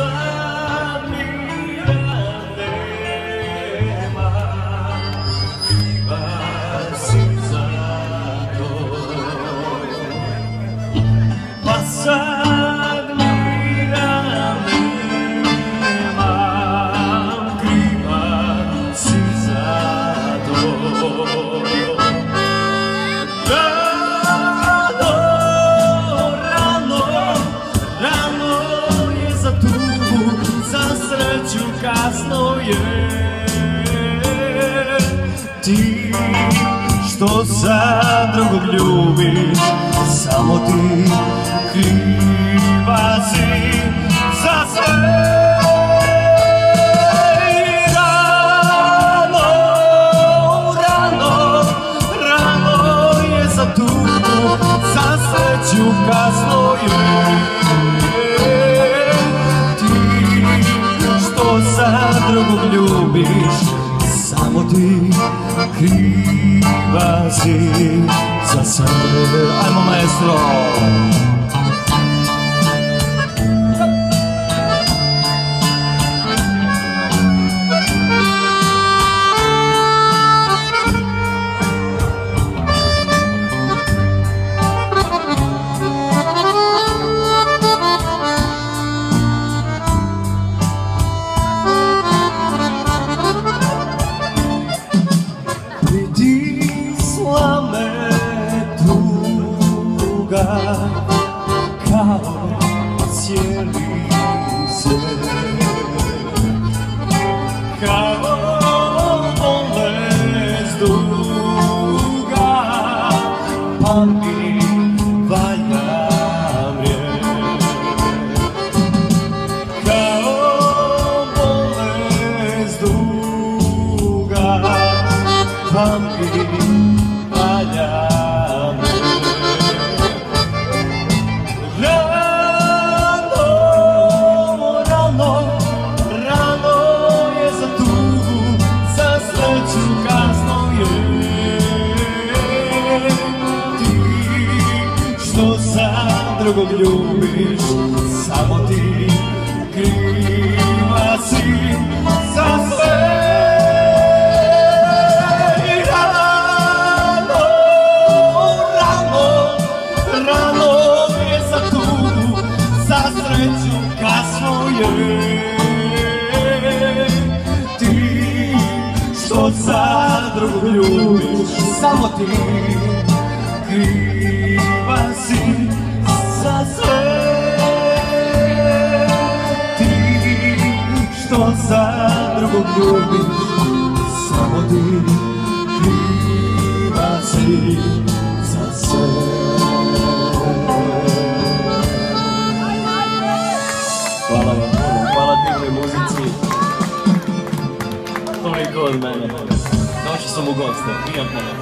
sad mira nema, kriva si za to. Pa sad mira nema, kriva si za to. Kasno je ti što sad drugog ljubiš, samo ti kriva si za sve. Rano je za tugu, za sreću kasno je. Sad drugog ljubiš, samo ti kriva si za sve. Ajmo maestro! Kao cijeli se, kao bolest duga, pa mi valja vrijeme. Kao bolest duga, pa mi valja drugog ljubiš, samo ti kriva si za sve. Rano je za tugu, za sreću kasno je. Ti što sad drugog ljubiš, samo ti kriva si za sve. Ti što sad drugog ljubiš, samo ti kriva si za sve. Hvala vam, hvala divnoj muzici. Toliko od mene. Došao sam u goste, prijatno.